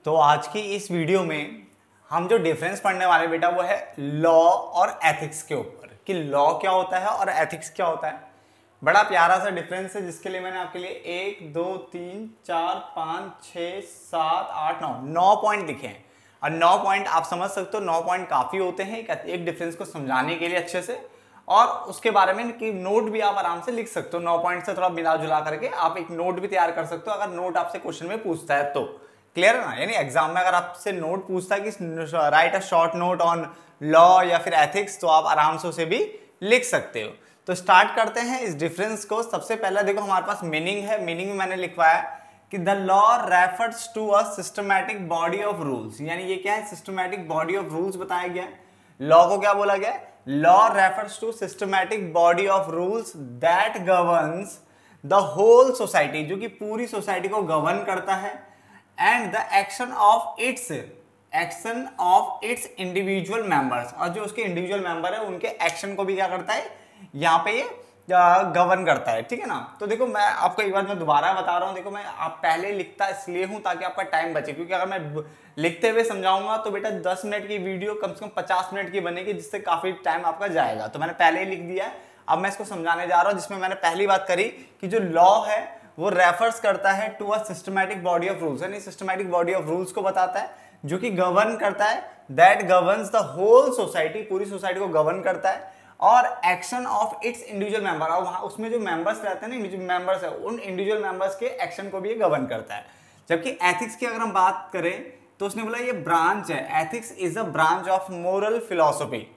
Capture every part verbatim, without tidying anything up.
तो आज की इस वीडियो में हम जो डिफरेंस पढ़ने वाले बेटा वो है लॉ और एथिक्स के ऊपर, कि लॉ क्या होता है और एथिक्स क्या होता है। बड़ा प्यारा सा डिफरेंस है जिसके लिए मैंने आपके लिए एक दो तीन चार पाँच छः सात आठ नौ नौ पॉइंट लिखे हैं। और नौ पॉइंट आप समझ सकते हो, नौ पॉइंट काफ़ी होते हैं एक डिफरेंस को समझाने के लिए अच्छे से, और उसके बारे में कि नोट भी आप आराम से लिख सकते हो। नौ पॉइंट से थोड़ा मिला जुला करके आप एक नोट भी तैयार कर सकते हो अगर नोट आपसे क्वेश्चन में पूछता है तो। क्लियर है ना? यानी एग्जाम में अगर आपसे नोट पूछता है कि write a short note on law या फिर एथिक्स, तो आप आराम से उसे भी लिख सकते हो। तो स्टार्ट करते हैं इस डिफरेंस को। सबसे पहला देखो हमारे पास मीनिंग है। मीनिंग में मैंने लिखवाया कि the law refers to a systematic body of rules, यानी ये क्या है, सिस्टमैटिक बॉडी ऑफ रूल्स बताया गया है। लॉ को क्या बोला गया है? Law refers to systematic body of rules that governs the whole society, जो कि पूरी सोसाइटी को गवर्न करता है, and the action of its action of its individual members, और जो उसके इंडिविजुअल मेंबर है उनके एक्शन को भी क्या करता है, यहाँ पे ये गवर्न करता है। ठीक है ना? तो देखो मैं आपको एक बार मैं दोबारा बता रहा हूँ। देखो मैं आप पहले लिखता इसलिए हूँ ताकि आपका टाइम बचे, क्योंकि अगर मैं लिखते हुए समझाऊंगा तो बेटा दस मिनट की वीडियो कम से कम पचास मिनट की बनेगी, जिससे काफी टाइम आपका जाएगा। तो मैंने पहले ही लिख दिया है, अब मैं इसको समझाने जा रहा हूँ, जिसमें मैंने पहली बात करी कि जो लॉ है वो रेफर्स करता है to a systematic body of rules, यानी सिस्टमैटिक बॉडी ऑफ रूल्स को बताता है जो कि गवर्न करता है, that governs the whole society, पूरी सोसाइटी को गवर्न करता है, और action of its individual member, और वहां उसमें जो मेंबर्स रहते हैं ना, इंडिविजुअल मेंबर्स है, उन इंडिविजुअल मेंबर्स के एक्शन को भी ये गवर्न करता है। जबकि एथिक्स की अगर हम बात करें तो उसने बोला ये ब्रांच है, ethics is a branch of moral philosophy,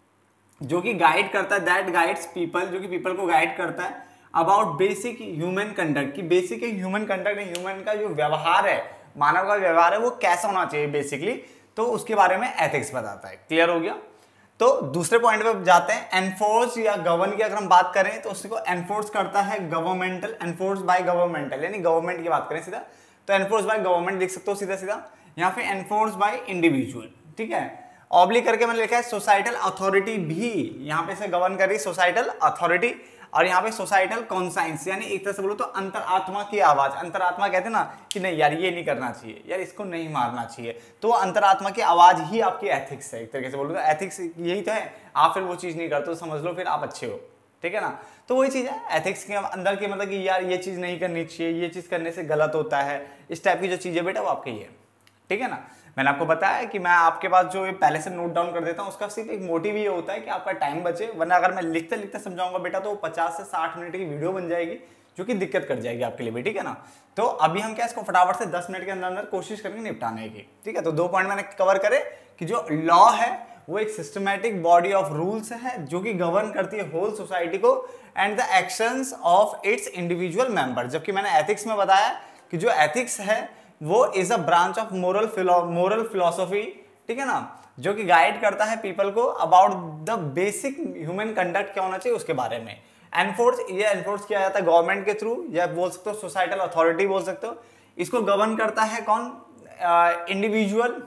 जो कि गाइड करता है, दैट गाइड्स पीपल, जो कि पीपल को गाइड करता है अबाउट बेसिक ह्यूमन कंडक्ट, की बेसिक ह्यूमन कंडक्ट, ह्यूमन का जो व्यवहार है, मानव का व्यवहार है वो कैसा होना चाहिए बेसिकली, तो उसके बारे में एथिक्स बताता है। क्लियर हो गया? तो दूसरे पॉइंट पे जाते हैं। एनफोर्स या गवर्न की अगर हम बात करें तो उसको एनफोर्स करता है गवर्नमेंटल, एनफोर्स बाय गवर्नमेंटल, यानी गवर्नमेंट की बात करें सीधा तो एनफोर्स बाय गवर्नमेंट लिख सकते हो सीधा सीधा, यहाँ पे एनफोर्स बाय इंडिविजुअल। ठीक है? ऑब्लिक करके मैंने लिखा है सोसाइटल अथॉरिटी भी, यहाँ पे से गवर्न कर रही सोसाइटल अथॉरिटी, और यहाँ पे सोसाइटल कॉन्साइंस, यानी एक तरह से बोलो तो अंतरात्मा की आवाज। अंतरात्मा कहते हैं ना कि नहीं यार ये नहीं करना चाहिए, यार इसको नहीं मारना चाहिए, तो अंतरात्मा की आवाज ही आपकी एथिक्स है। एक तरीके से बोलो तो एथिक्स यही तो है। आप फिर वो चीज नहीं करते तो समझ लो फिर आप अच्छे हो। ठीक है ना? तो वही चीज है एथिक्स के अंदर की, मतलब कि यार ये चीज नहीं करनी चाहिए, ये चीज करने से गलत होता है, इस टाइप की जो चीजें बेटा वो आपकी है। ठीक है ना? मैंने आपको बताया कि मैं आपके पास जो पहले से नोट डाउन कर देता हूँ, उसका सिर्फ एक मोटिव ये होता है कि आपका टाइम बचे, वरना अगर मैं लिखते लिखते समझाऊंगा बेटा तो पचास से साठ मिनट की वीडियो बन जाएगी, जो कि दिक्कत कर जाएगी आपके लिए भी। ठीक है ना? तो अभी हम क्या इसको फटाफट से दस मिनट के अंदर अंदर कोशिश करेंगे निपटाने की। ठीक है? तो दो पॉइंट मैंने कवर करे कि जो लॉ है वो एक सिस्टमैटिक बॉडी ऑफ रूल्स है जो कि गवर्न करती है होल सोसाइटी को, and the actions of its individual member. जबकि मैंने एथिक्स में बताया कि जो एथिक्स है वो is a branch of moral moral philosophy, ठीक है ना, जो कि गाइड करता है पीपल को about the basic human conduct क्या होना चाहिए उसके बारे में। एनफोर्स, ये एनफोर्स किया जाता है गवर्नमेंट के थ्रू, या बोल सकते हो सोसाइटल अथॉरिटी बोल सकते हो। इसको गवर्न करता है कौन? इंडिविजुअल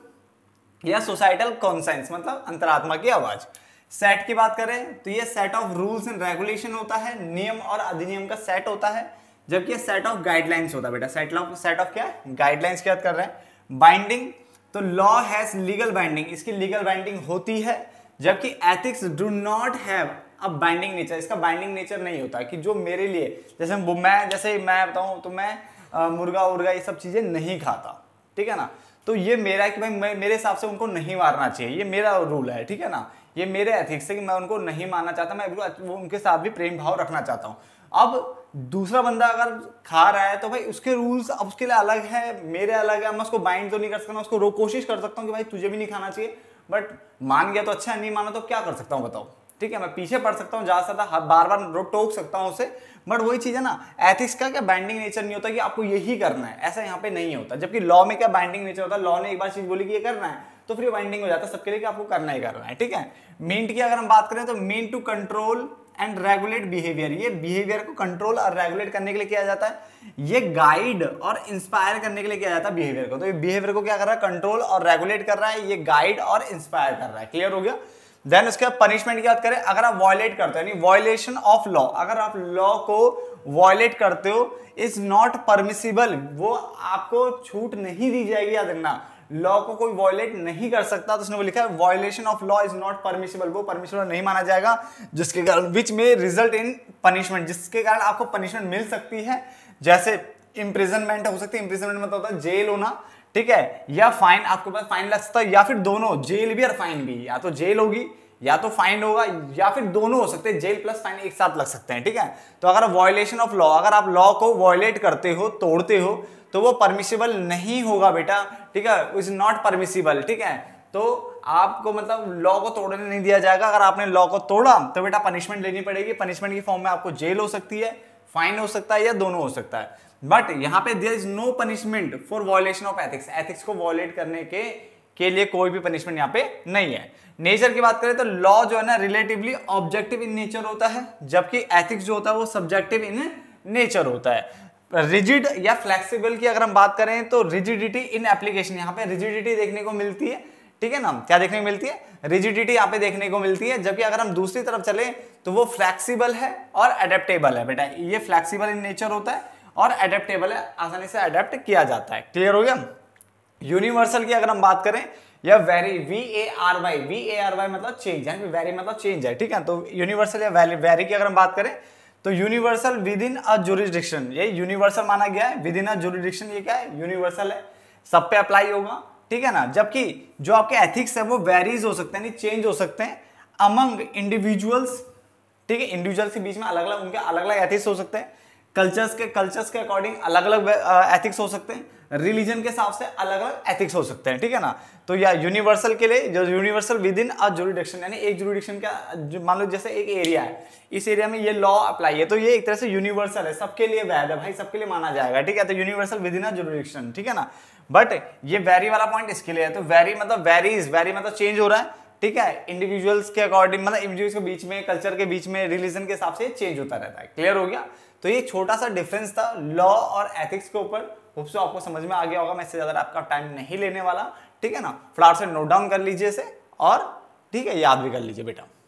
या सोसाइटल कॉन्सेंस, मतलब अंतरात्मा की आवाज। सेट की बात करें तो ये set of rules and regulation होता है, नियम और अधिनियम का सेट होता है, जबकि सेट ऑफ गाइडलाइंस होता है बेटा। सेट ऑफ सेट ऑफ क्या है? गाइडलाइंस की बात कर रहे हैं। बाइंडिंग, तो लॉ हैज लीगल बाइंडिंग, इसकी लीगल बाइंडिंग होती है, जबकि ethics do not have a binding nature, इसका बाइंडिंग नेचर नहीं होता कि जो मेरे लिए, जैसे मैं जैसे मैं बताऊं तो मैं आ, मुर्गा उर्गा ये सब चीजें नहीं खाता। ठीक है ना? तो ये मेरा है कि भाई मैं, मेरे हिसाब से उनको नहीं मारना चाहिए, ये मेरा रूल है। ठीक है ना? ये मेरे एथिक्स है कि मैं उनको नहीं मारना चाहता, मैं वो उनके साथ भी प्रेम भाव रखना चाहता हूँ। अब दूसरा बंदा अगर खा रहा है तो भाई उसके रूल्स अब उसके लिए अलग है, मेरे अलग है। मैं उसको बाइंड तो नहीं कर सकता, मैं उसको रो कोशिश कर सकता हूँ कि भाई तुझे भी नहीं खाना चाहिए, बट मान गया तो अच्छा, नहीं माना तो क्या कर सकता हूँ बताओ। ठीक है? मैं पीछे पड़ सकता हूँ, जा सकता बार बार टोक सकता हूँ उसे, बट वही चीज है ना, एथिक्स का क्या बाइंडिंग नेचर नहीं होता कि आपको यही करना है, ऐसा यहाँ पे नहीं होता। जबकि लॉ में क्या बाइंडिंग नेचर होता है, लॉ ने एक बार चीज बोली कि ये करना है तो फिर बाइंडिंग हो जाता है सबके लिए कि आपको करना ही करना है। ठीक है? मीन्ट की अगर हम बात करें तो mean to control and regulate behaviour, ये बिहेवियर को कंट्रोल और रेगुलेट करने के लिए किया जाता है, ये गाइड और इंस्पायर करने के लिए किया जाता है बिहेवियर को। तो ये बिहेवियर को क्या कर रहा है? कंट्रोल और रेगुलेट कर रहा है, ये गाइड और इंस्पायर कर रहा है। क्लियर हो गया? देन उसके बाद पनिशमेंट की बात करें, अगर आप वायलेट करते हो, यानी वायलेशन ऑफ लॉ, अगर आप लॉ को वॉयलेट करते हो इज नॉट परमिसिबल, वो आपको छूट नहीं दी जाएगी। याद रखना, लॉ को कोई वॉयलेट नहीं कर सकता, तो उसने वो लिखा है violation of law is not permissible, वो परमिसिबल नहीं माना जाएगा, जिसके कारण विच में रिजल्ट इन पनिशमेंट, जिसके कारण आपको पनिशमेंट मिल सकती है, जैसे इंप्रिजनमेंट हो सकती है। इंप्रिजनमेंट मतलब होता है जेल होना, ठीक है, या फाइन, आपके पास फाइन लग सकता है, या फिर दोनों, जेल भी और फाइन भी, या तो जेल होगी या तो फाइन होगा, या फिर दोनों हो सकते हैं, जेल प्लस फाइन एक साथ लग सकते हैं, ठीक है। तो अगर वॉयलेशन ऑफ लॉ, अगर आप लॉ को वॉयलेट करते हो, तोड़ते हो, तो वो परमिसिबल नहीं होगा बेटा, ठीक है, इज नॉट परमिसिबल, ठीक है। तो आपको मतलब लॉ को तोड़ने नहीं दिया जाएगा। अगर आपने लॉ को तोड़ा तो बेटा पनिशमेंट लेनी पड़ेगी, पनिशमेंट की फॉर्म में आपको जेल हो सकती है, फाइन हो सकता है, या दोनों हो सकता है। बट यहाँ पे there is no punishment for violation of ethics, ethics को वॉयलेट करने के के लिए कोई भी पनिशमेंट यहाँ पे नहीं है। नेचर की बात करें तो लॉ जो है ना रिलेटिवली ऑब्जेक्टिव इन नेचर होता है, जबकि एथिक्स जो होता है वो सब्जेक्टिव इन नेचर होता है। रिजिड या फ्लेक्सिबल की अगर हम बात करें तो रिजिडिटी इन एप्लीकेशन, यहाँ पे रिजिडिटी देखने को मिलती है, ठीक है ना, क्या देखने को मिलती है, रिजिडिटी यहाँ पे देखने को मिलती है। जबकि अगर हम दूसरी तरफ चले तो वो फ्लेक्सिबल है और एडेप्टेबल है बेटा, ये फ्लेक्सिबल इन नेचर होता है और एडेप्टेबल है, आसानी से अडेप्ट किया जाता है। क्लियर हो गया। यूनिवर्सल की अगर हम बात करें या vary, V A R Y, V A R Y मतलब चेंज है, वेरी मतलब चेंज है, ठीक है। तो यूनिवर्सल या वेरी की अगर हम बात करें तो universal within a jurisdiction, ये यूनिवर्सल माना गया है, विद इन अ जुरिडिक्शन, ये क्या है, यूनिवर्सल है, सब पे अप्लाई होगा, ठीक है ना। जबकि जो आपके एथिक्स है वो वेरीज हो सकते हैं, नहीं चेंज हो सकते हैं अमंग इंडिविजुअल्स, ठीक है, इंडिविजुअल्स के बीच में अलग अलग उनके अलग अलग एथिक्स हो सकते हैं, कल्चर्स के कल्चर्स के अकॉर्डिंग अलग अलग एथिक्स हो सकते हैं, रिलीजन के हिसाब से अलग अलग एथिक्स हो सकते हैं, ठीक है ना। तो या यूनिवर्सल के लिए जो universal within a jurisdiction, यानी एक जुरिडिक्शन का, मान लो जैसे एक एरिया है, इस एरिया में ये लॉ अप्लाई है, तो ये एक तरह से यूनिवर्सल है, सबके लिए वैध है भाई, सबके लिए माना जाएगा, ठीक है। तो universal within a jurisdiction, ठीक है ना। बट ये वेरी वाला पॉइंट इसके लिए है, तो वेरी मतलब वेरीज, वेरी मतलब चेंज हो रहा है, ठीक है, इंडिविजुअल्स के अकॉर्डिंग, मतलब इंडिविजुअल्स के बीच में, कल्चर के बीच में, रिलीजन के हिसाब से चेंज होता रहता है। क्लियर हो गया। तो ये छोटा सा डिफरेंस था लॉ और एथिक्स के ऊपर, होप सो आपको समझ में आ गया होगा। मैं इससे ज्यादा आपका टाइम नहीं लेने वाला, ठीक है ना। फटाफट से नोट डाउन कर लीजिए इसे और ठीक है याद भी कर लीजिए बेटा।